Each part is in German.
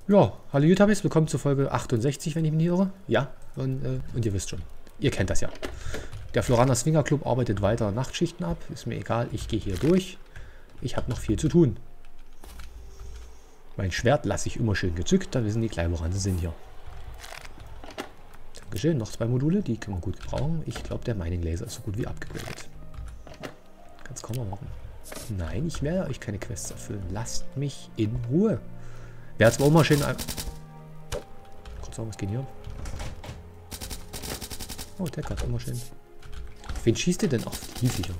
Ja, hallo YouTubers, willkommen zur Folge 68, wenn ich mich nicht irre. Ja, und ihr wisst schon, ihr kennt das ja. Der Floraner Swinger Club arbeitet weiter Nachtschichten ab, ist mir egal, ich gehe hier durch. Ich habe noch viel zu tun. Mein Schwert lasse ich immer schön gezückt, da wissen die gleich, woran sie sind hier. Dankeschön, noch 2 Module, die können wir gut gebrauchen. Ich glaube, der Mining Laser ist so gut wie abgegradet. Ganz kaum erwarten. Nein, ich werde euch keine Quests erfüllen. Lasst mich in Ruhe. Wäre zwar auch mal schön... Kurz sagen, was geht hier ab? Oh, der hat immer schön. Auf wen schießt ihr denn? Auf die Viecher.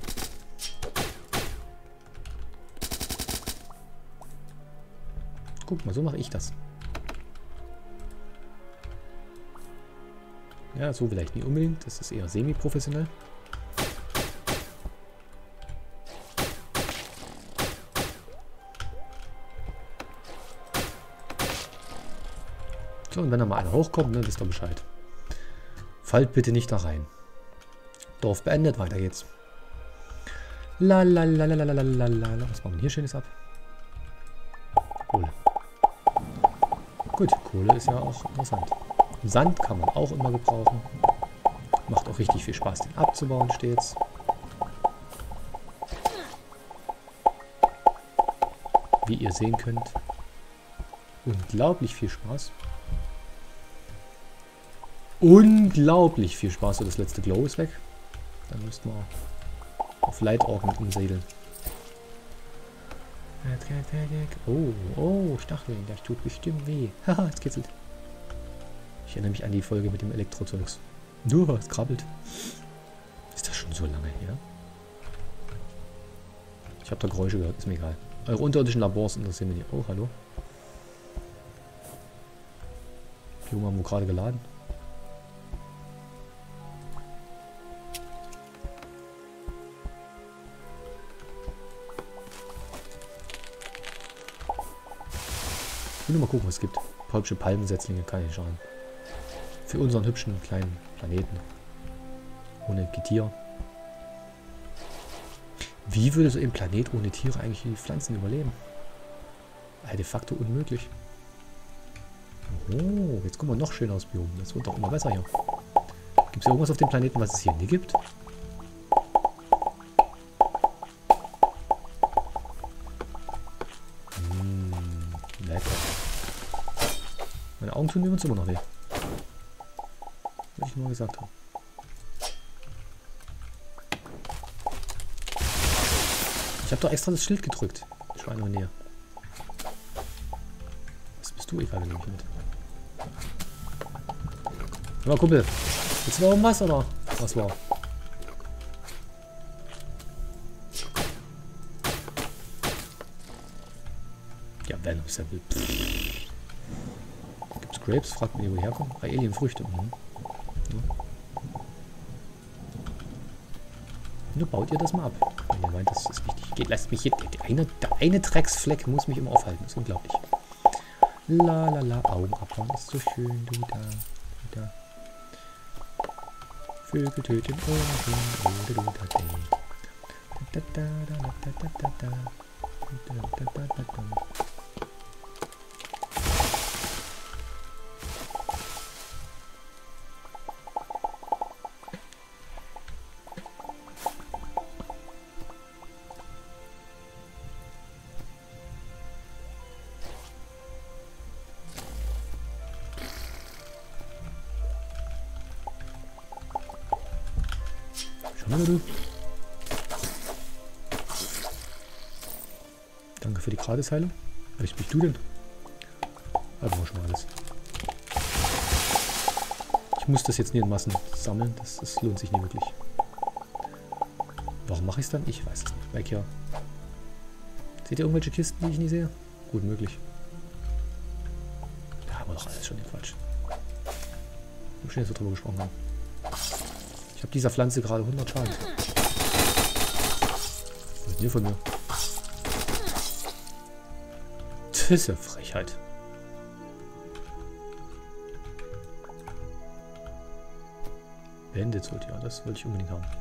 Guck mal, so mache ich das. Ja, so vielleicht nicht unbedingt. Das ist eher semi-professionell. So, und wenn da mal einer hochkommt, ne, wisst ihr Bescheid. Fallt bitte nicht da rein. Dorf beendet, weiter geht's. La la la la la la la la. Was machen wir hier Schönes ab? Kohle. Gut, Kohle ist ja auch interessant. Sand kann man auch immer gebrauchen. Macht auch richtig viel Spaß, den abzubauen stets. Wie ihr sehen könnt. Unglaublich viel Spaß. Unglaublich viel Spaß. So, das letzte Glow ist weg. Dann müssten wir auf Light-Org mit umsegeln. Oh, Stacheln. Das tut bestimmt weh. Haha, es kitzelt. Ich erinnere mich an die Folge mit dem Elektrozeugs. Nur, es krabbelt. Ist das schon so lange her? Ich habe da Geräusche gehört, ist mir egal. Eure unterirdischen Labors interessieren mich nicht. Oh, hallo. Die Junge haben wir gerade geladen. Ich will nur mal gucken, was es gibt. Ein paar hübsche Palmensetzlinge kann ich schauen. Für unseren hübschen kleinen Planeten. Ohne Getier. Wie würde so ein Planet ohne Tiere eigentlich die Pflanzen überleben? De facto unmöglich. Oh, jetzt kommen wir noch schöner aus Biom. Das wird doch immer besser hier. Gibt es irgendwas auf dem Planeten, was es hier nie gibt? Lecker. Meine Augen tun übrigens immer noch weh. Was ich nur gesagt habe. Ich habe doch extra das Schild gedrückt. Schweine näher. Was bist du, Eva, wenn du mich mit? Ja, Kumpel. Jetzt war was, oder? Was war? Ja, Venom Sample. Gibt's Grapes? Fragt mich, wo die herkommen. Ah, Alienfrüchte. Mhm. Ja. Nur baut ihr das mal ab. Wenn ihr meint, das ist wichtig. Geht, lasst mich hier. Der eine Drecksfleck muss mich immer aufhalten. Das ist unglaublich. La la la. Augen abbauen ist so schön. Du da. Vögel töten. Danke für die Gratisheilung. Welches bist du denn? Haben wir schon mal alles. Ich muss das jetzt nie in Massen sammeln. Das lohnt sich nie wirklich. Warum mache ich es dann? Ich weiß es nicht. Weg hier. Seht ihr irgendwelche Kisten, die ich nie sehe? Gut möglich. Da haben wir doch alles schon den Quatsch. Wie schön, dass wir drüber gesprochen haben. Ich habe dieser Pflanze gerade 100 Schaden. Was ist hier von mir? Das ist ja Frechheit. Bandits holt ja, das wollte ich unbedingt haben.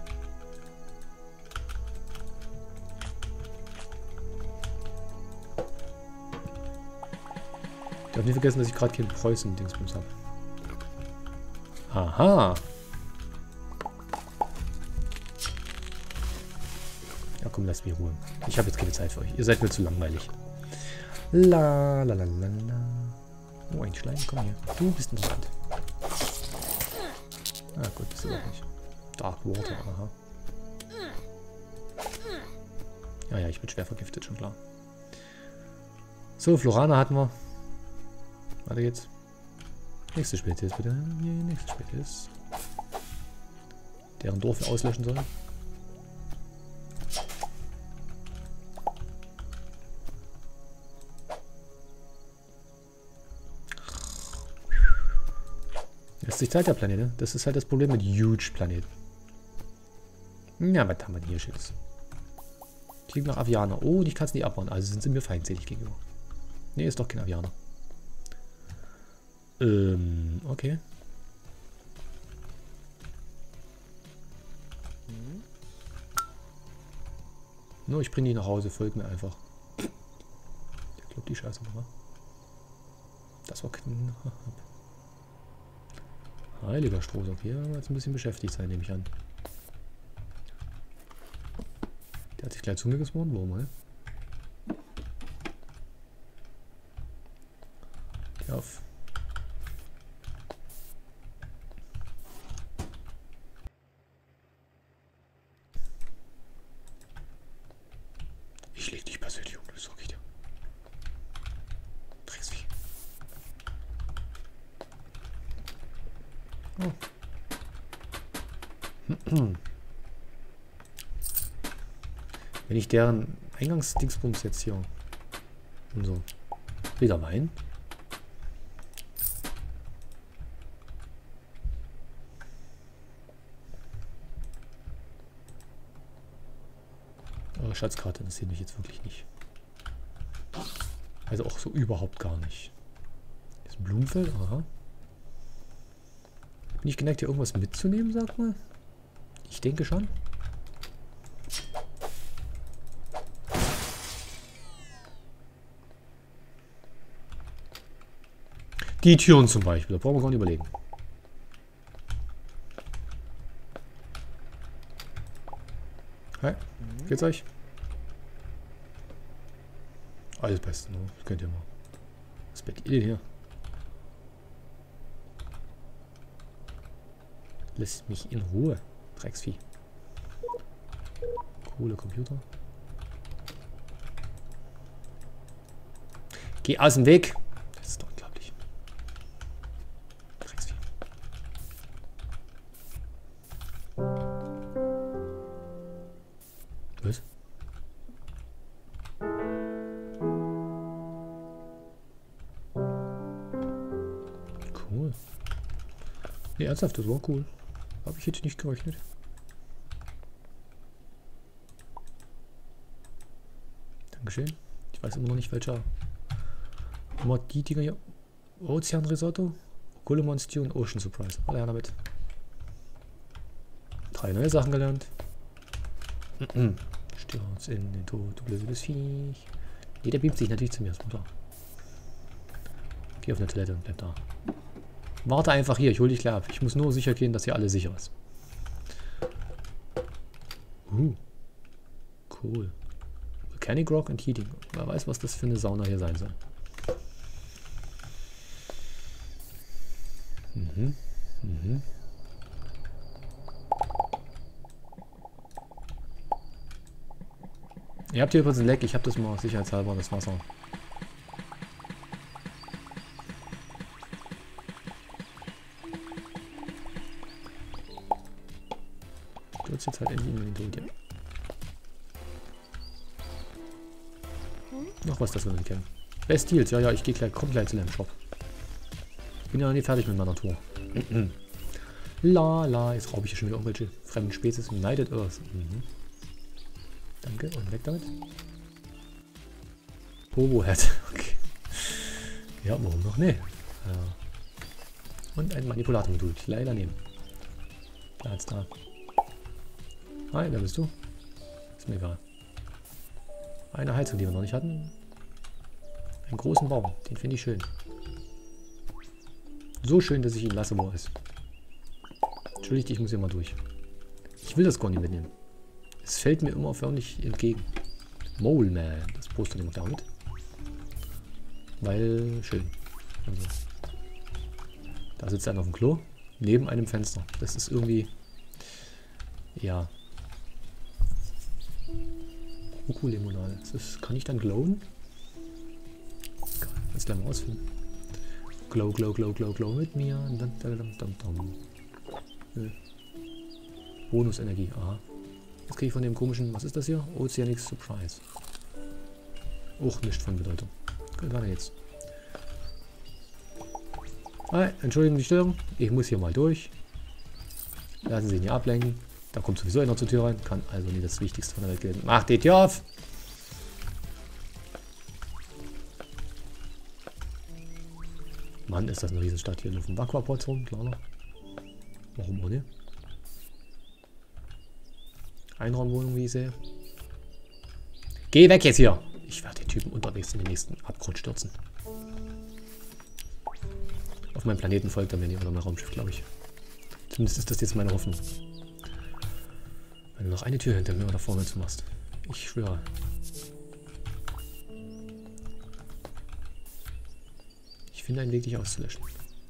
Ich darf nicht vergessen, dass ich gerade keinen Preußen-Dingsbums habe. Aha. Ja komm, lasst mich Ruhe. Ich habe jetzt keine Zeit für euch. Ihr seid mir zu langweilig. La la la la la. Oh, ein Schleim, komm hier. Du bist interessant. Ah gut, bist du doch nicht. Dark Water, aha. Ja, ich bin schwer vergiftet, schon klar. So, Florana hatten wir. Warte jetzt. Nächste Spezies, bitte. Nee, nächste Spezies. Deren Dorf wir auslöschen sollen. Lässt sich Zeit, der Planet, ne? Das ist halt das Problem mit Huge-Planeten. Ja, was haben wir denn hier Schönes? Klingt nach Avianer. Oh, ich kann es nicht abbauen. Also sind sie mir feindselig gegenüber. Ne, ist doch kein Avianer. Okay. Nur, ich bringe die nach Hause. Folgt mir einfach. Ich glaube, die Scheiße war. Das war knapp. Heiliger Stroh. Okay, jetzt ein bisschen beschäftigt sein, nehme ich an. Der hat sich gleich zu mir gespawnt. Warum mal? Geh auf. Ich leg dich persönlich um, das sag ich dir. Drecksvieh. Oh. Wenn ich deren Eingangsdingsbums jetzt hier und so. Wieder Wein. Aber Schatzkarte interessiert mich jetzt wirklich nicht. Also auch so überhaupt gar nicht. Hier ist ein Blumenfeld, aha. Bin ich geneigt, hier irgendwas mitzunehmen, sag mal? Ich denke schon. Die Türen zum Beispiel, da brauchen wir gar nicht überlegen. Hi, geht's euch? Alles Beste, ne? Das könnt ihr mal. Was seid ihr denn hier? Lässt mich in Ruhe. Drecksvieh. Coole Computer. Geh aus dem Weg. Das ist doch unglaublich. Drecksvieh. Was? Cool. Nee, ernsthaft, das war cool. Habe ich jetzt nicht gerechnet. Dankeschön. Ich weiß immer noch nicht, welcher Mod die Dinger hier. Ozean Risotto, Guillemon Stew und Ocean Surprise. Alle her damit. 3 neue Sachen gelernt. Stürz in den Tod, du blödes Viech. Nee, der beamt sich natürlich zu mir, ist klar. Geh auf eine Toilette und bleib da. Warte einfach hier, ich hol dich gleich ab. Ich muss nur sicher gehen, dass hier alles sicher ist. Cool. Volcanic Rock and Heating. Wer weiß, was das für eine Sauna hier sein soll. Ihr habt hier übrigens ein Leck. Ich habe das mal sicherheitshalber, das Wasser. Stürzt jetzt halt endlich in den Tod hier. Noch was, das wir nicht kennen. Best Deals. Ja, ich gehe gleich, komm gleich zu deinem Shop. Ich bin ja noch nicht fertig mit meiner Tour. La, jetzt raube ich hier schon wieder irgendwelche fremden Spezies. United Earth. Danke, und weg damit. Bobo-Head. Okay. Ja, warum noch? Nee. Ja. Und ein Manipulator-Modul. Leider nehmen. Da jetzt da. Hi, wer bist du? Ist mir egal. Eine Heizung, die wir noch nicht hatten. Einen großen Baum. Den finde ich schön. So schön, dass ich ihn lasse, wo er ist. Entschuldigt, ich muss hier mal durch. Ich will das gar nicht mitnehmen. Es fällt mir immer förmlich entgegen. Mole Man. Das Poster nehme ich da mit. Weil, schön. Also. Da sitzt einer auf dem Klo. Neben einem Fenster. Das ist irgendwie... Ja. Ukulimonal. Kann ich dann glowen? Jetzt gleich mal rausfinden. Glow, glow, glow, glow, glow mit mir. Bonusenergie. Aha. Was kriege ich von dem komischen... Was ist das hier? Oceanic Surprise. Auch nicht von Bedeutung. Gut, weiter jetzt. Hi, Entschuldigung die Störung. Ich muss hier mal durch. Lassen Sie ihn hier ablenken. Da kommt sowieso einer zur Tür rein. Kann also nicht das Wichtigste von der Welt gelten. Mach die Tür auf! Mann, ist das eine Riesenstadt hier. Auf dem Aquaport rum, klar. Warum ohne? Einraumwohnung, wie ich sehe. Geh weg jetzt hier! Ich werde den Typen unterwegs in den nächsten Abgrund stürzen. Auf meinem Planeten folgt er mir nicht, oder mein Raumschiff, glaube ich. Zumindest ist das jetzt meine Hoffnung. Wenn du noch eine Tür hinter mir oder vor mir zu machst. Ich schwöre. Ich finde einen Weg, dich auszulöschen.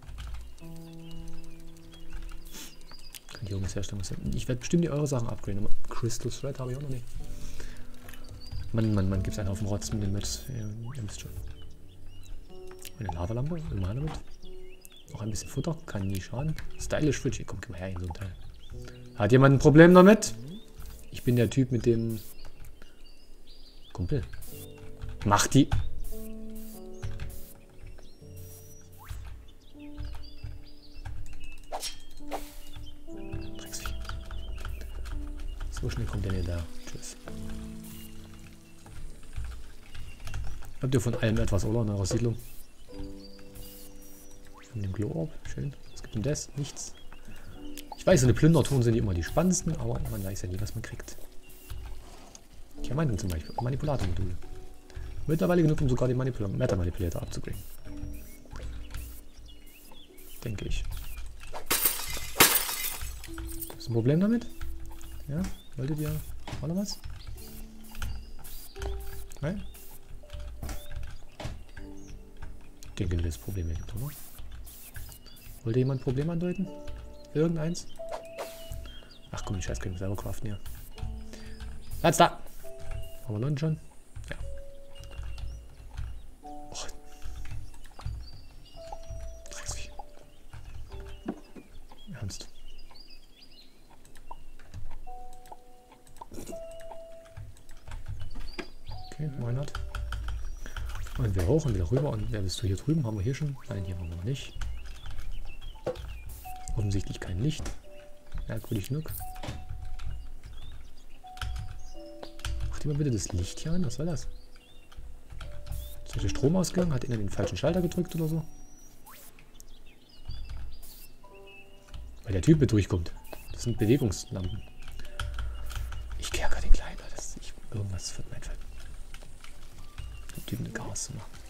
Kann ich irgendwas herstellen? Ich werde bestimmt die eure Sachen upgraden. Aber Crystal Thread habe ich auch noch nicht. Mann, gibt es einen Haufen Rotz mit dem Metz. Ihr wisst schon. Eine Lavalampe, immer damit. Noch ein bisschen Futter, kann nie schaden. Stylish Fridge, komm mal her in so ein Teil. Hat jemand ein Problem damit? Ich bin der Typ mit dem Kumpel. Mach die. Drecksvieh. So schnell kommt der nicht da. Tschüss. Habt ihr von allem etwas, oder? In eurer Siedlung? Von dem Glow-Orb. Schön. Was gibt denn das? Nichts. Ich weiß, so eine Plündertouren sind nicht immer die spannendsten, aber man weiß ja nie, was man kriegt. Diamanten zum Beispiel. Manipulator-Module. Mittlerweile genug, um sogar den Meta-Manipulator abzugraden. Denke ich. Ist ein Problem damit? Ja? Wolltet ihr auch noch was? Nein? Ich denke, das Problem hier gibt, oder? Wollte jemand ein Problem andeuten? Irgendeins? Ach komm, die Scheiß können wir selber craften, ja. Platz da! Haben wir Leute schon? Ja. Och. Drecksvieh. Ernst. Okay, why not? Und wir hoch und wieder rüber. Und wer bist du hier drüben? Haben wir hier schon? Nein, hier haben wir noch nicht. Offensichtlich kein Licht. Merkwürdig genug. Macht jemand bitte das Licht hier an? Was soll das? Ist der Strom ausgegangen? Hat einer den falschen Schalter gedrückt oder so? Weil der Typ mit durchkommt. Das sind Bewegungslampen. Ich kerker den Kleinen. Irgendwas wird mir einfallen. Den Typen eine Chaos zu machen.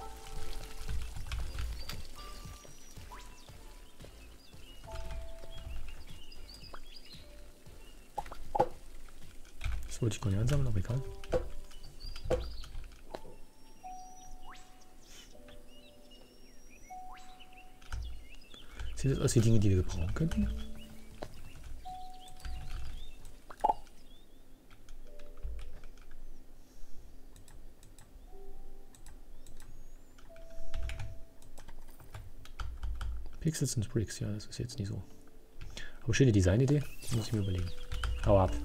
Das wollte ich gar nicht ansammeln, aber egal. Sieht das aus wie Dinge, die wir gebrauchen könnten? Pixels und Bricks, ja, das ist jetzt nicht so. Aber schöne Designidee, muss ich mir überlegen. Hau ab.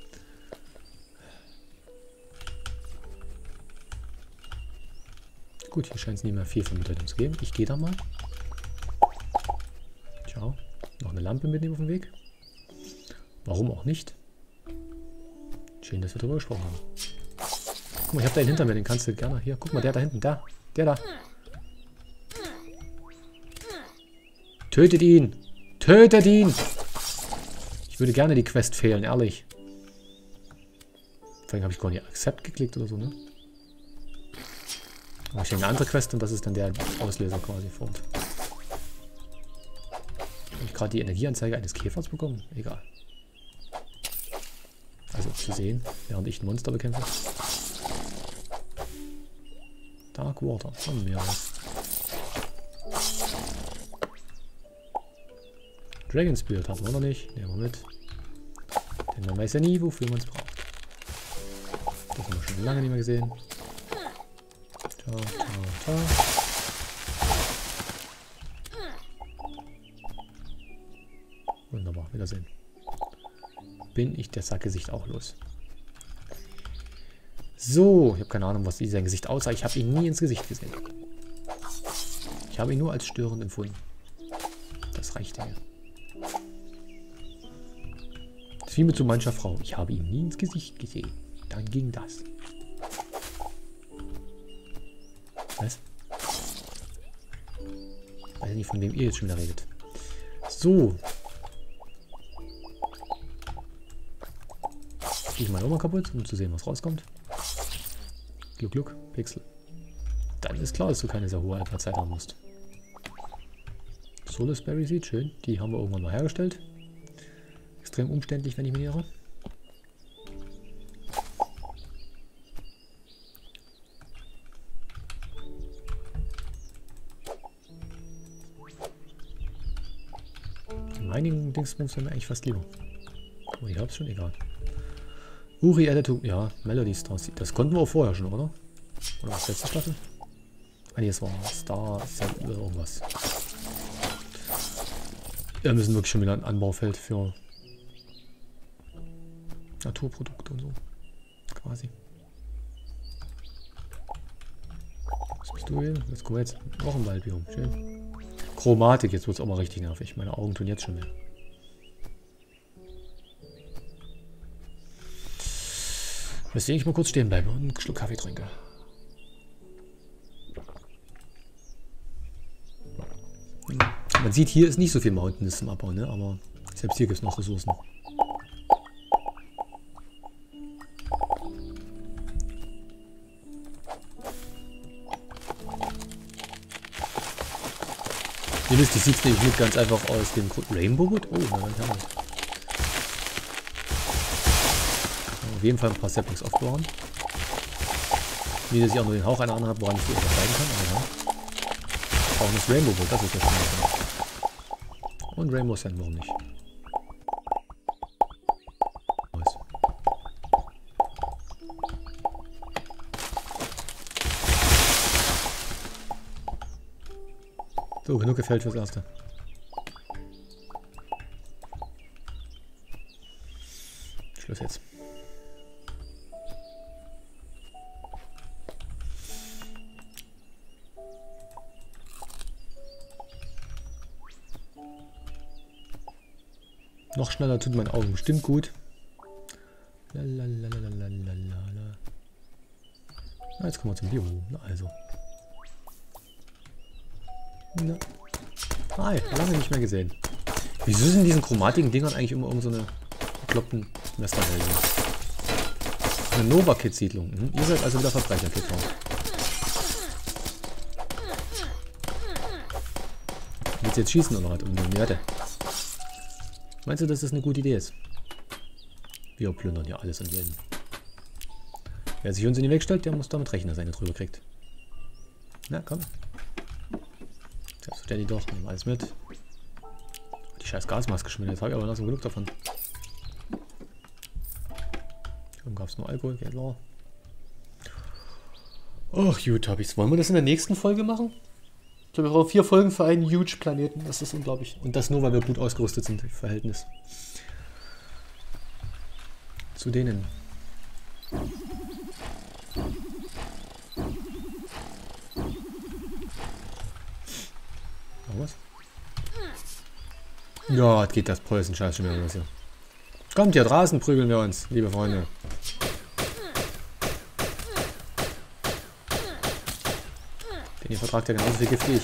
Gut, hier scheint es nicht mehr viel von Bedeutung zu geben. Ich gehe da mal. Ciao. Noch eine Lampe mitnehmen auf dem Weg. Warum auch nicht? Schön, dass wir darüber gesprochen haben. Guck mal, ich habe da einen hinter mir, den kannst du gerne. Hier, guck mal, der da hinten, da. Der da. Tötet ihn! Tötet ihn! Ich würde gerne die Quest fehlen, ehrlich. Vor allem habe ich gar nicht Accept geklickt oder so, ne? Aber ich habe eine andere Quest und das ist dann der Auslöser quasi fort. ich gerade die Energieanzeige eines Käfers bekommen? Egal. Also zu sehen, während ich ein Monster bekämpfe. Dark Water, haben wir was. Dragon Spirit hatten wir noch nicht. Nehmen wir mit. Denn man weiß ja nie, wofür man es braucht. Das haben wir schon lange nicht mehr gesehen. Ta, ta, ta. Wunderbar, Wiedersehen. Bin ich der Sackgesicht auch los. So, ich habe keine Ahnung, was sein Gesicht aussah. Ich habe ihn nie ins Gesicht gesehen. Ich habe ihn nur als störend empfunden. Das reichte mir. Das ist wie mit so mancher Frau. Ich habe ihn nie ins Gesicht gesehen. Dann ging das. Was? Weiß nicht, von wem ihr jetzt schon wieder redet. So. Ich mal nochmal kaputt, um zu sehen, was rauskommt. Gluck, gluck, Pixel. Dann ist klar, dass du keine sehr hohe Alpha-Zeit haben musst. Solis Berry Seed, schön. Die haben wir irgendwann mal hergestellt. Extrem umständlich, wenn ich mich irre. Die Mining Dingsbums sind mir eigentlich fast lieber. Aber ich hab's schon, egal. Uri Editor, ja, Melody Stars. Das konnten wir auch vorher schon, oder? Oder was letzte Staffel? Ah, nee, es war Star oder irgendwas. Wir müssen wirklich schon wieder ein Anbaufeld für Naturprodukte und so. Quasi. Was bist du hin? Jetzt kommen wir jetzt noch ein Waldbiom. Schön. Chromatik, jetzt wird es auch mal richtig nervig. Meine Augen tun jetzt schon mehr. Müsste ich mal kurz stehen bleiben und einen Schluck Kaffee trinken. Man sieht, hier ist nicht so viel Mountains zum Abbau, ne? Aber selbst hier gibt es noch Ressourcen. Ihr wisst, ich sieht nämlich nicht ganz einfach aus dem Rainbow Wood. Oh, na dann haben wir. Auf jeden Fall ein paar Saplings aufbewahren. Wie dass ich auch nur den Hauch einer anderen habe, woran ich die unterscheiden kann. Aber ja. Auch das Rainbow Wood, das ist ja schon mal. Und Rainbow Sand, warum nicht? So, genug gefällt fürs Erste. Schluss jetzt. Noch schneller tut mein Augen bestimmt gut. Lalalalalalala. Na, jetzt kommen wir zum Biom. Na also. Na. Hi, lange nicht mehr gesehen. Wieso sind diesen chromatigen Dingern eigentlich immer so eine bekloppten Mesterhelden? Eine Nova-Kid-Siedlung. Hm? Ihr seid also wieder Verbrecher-Kid. Willst du jetzt schießen oder was? Um die Werte? Meinst du, dass das eine gute Idee ist? Wir plündern hier alles und jeden. Wer sich uns in den Weg stellt, der muss damit rechnen, dass er eine drüber kriegt. Na, komm. Selbstverständlich doch, nehmen alles mit. Die scheiß Gasmaske schon wieder, jetzt habe ich aber noch so genug davon. Dann gab es nur Alkohol, geht klar. Ach gut, habe ich's. Wollen wir das in der nächsten Folge machen? Ich habe auch 4 Folgen für einen huge Planeten, das ist unglaublich. Und das nur, weil wir gut ausgerüstet sind im Verhältnis zu denen. Was? Ja, jetzt geht das Preußen-Scheiß schon wieder los hier. Kommt hier draußen, prügeln wir uns, liebe Freunde. Denn ihr vertragt ja genauso viel Gift wie ich.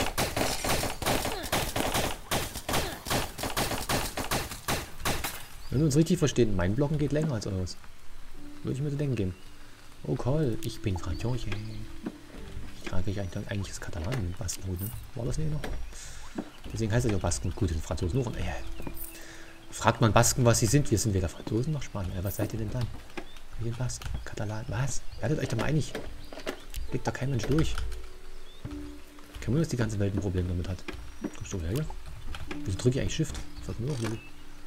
Wenn wir uns richtig verstehen, mein Blocken geht länger als eures. Würde ich mir so denken gehen. Oh Call, ich bin Franzose. Ich trage eigentlich das Katalan. Was, ne? War das nicht noch? Deswegen heißt das ja Basken. Gut, in Franzosen auch. Fragt man Basken, was sie sind. Wir sind weder Franzosen noch Spanier. Was seid ihr denn dann? Wir sind Basken, Katalanen. Was? Werdet euch da mal einig. Blickt da kein Mensch durch. Kein Wunder, dass die ganze Welt ein Problem damit hat. Kommst du her hier? Wieso drücke ich eigentlich Shift? Sag nur noch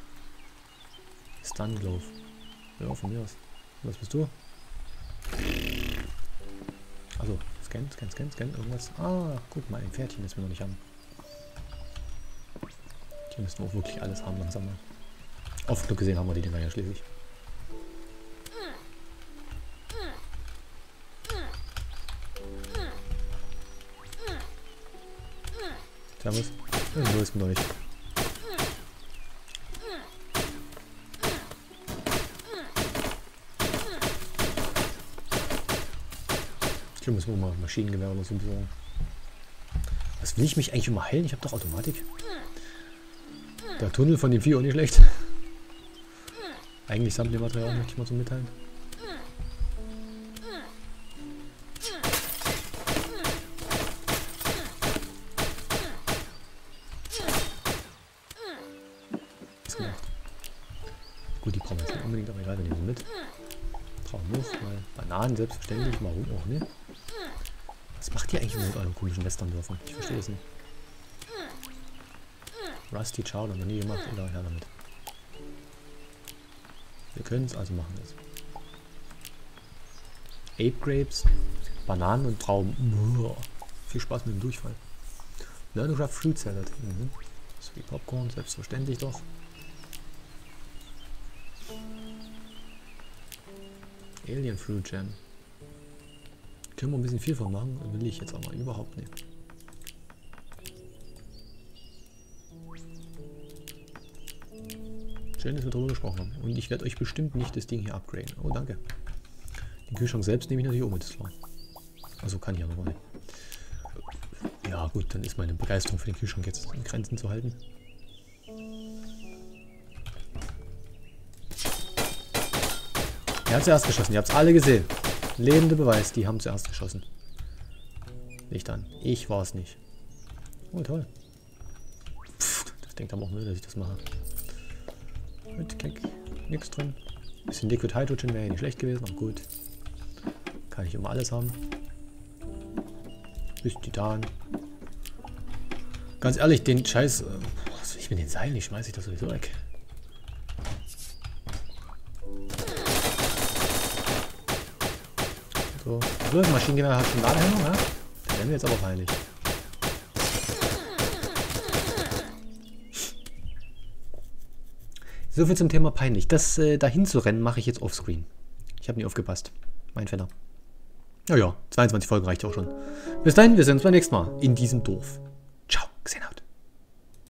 Stun Glove. Ja, von mir aus. Was bist du? Also, scan. Irgendwas. Ah, guck mal, ein Pferdchen, das wir noch nicht haben. Hier müssen wir auch wirklich alles haben langsam mal. Oft genug gesehen haben wir die Dinger ja schließlich. Servus. Ja, so ist mir noch nicht. Ich glaube, müssen wir mal Maschinengewehr oder so besorgen. Was will ich mich eigentlich immer heilen? Ich habe doch Automatik. Der Tunnel von dem Vieh auch nicht schlecht. Eigentlich Sammlermaterial, möchte ich mal so mitteilen. Gut, die brauchen wir jetzt nicht unbedingt, aber egal, wir nehmen sie mit. Traumlos, mal Bananen, selbstverständlich, warum auch nicht. Was macht ihr eigentlich mit euren komischen Western-Dörfern? Ich verstehe es nicht. Rusty Chowder, noch nie gemacht, egal, her damit. Wir können es, also machen wir es. Ape Grapes, Bananen und Trauben. Uah, viel Spaß mit dem Durchfall. Learn to craft Fruit Salad. So wie Popcorn, selbstverständlich doch. Alien Fruit Jam. Können wir ein bisschen viel von machen, will ich jetzt aber überhaupt nicht. Schön, dass wir darüber gesprochen haben. Und ich werde euch bestimmt nicht das Ding hier upgraden. Oh, danke. Den Kühlschrank selbst nehme ich natürlich auch mit, ist klar. Also kann ich ja noch nicht. Ja gut, dann ist meine Begeisterung für den Kühlschrank jetzt in Grenzen zu halten. Er hat zuerst geschossen, ihr habt es alle gesehen. Lebender Beweis, die haben zuerst geschossen. Nicht an. Ich war es nicht. Oh, toll. Pff, das denkt aber auch nur, dass ich das mache. Mit Keck, nichts drin. Bisschen Liquid Hydrogen wäre ja nicht schlecht gewesen, aber gut. Kann ich immer alles haben. Bisschen Titan. Ganz ehrlich, den Scheiß. Was will ich mit den Seilen? Ich schmeiße ich das sowieso weg. So, Maschinengewehr hat schon Ladehemmung, ja? Da werden wir jetzt aber peinlich. So viel zum Thema peinlich. Das dahin zu rennen mache ich jetzt offscreen. Ich habe nie aufgepasst. Mein Fehler. Ja, 22 Folgen reicht auch schon. Bis dahin, wir sehen uns beim nächsten Mal in diesem Dorf. Ciao, gesehen haut.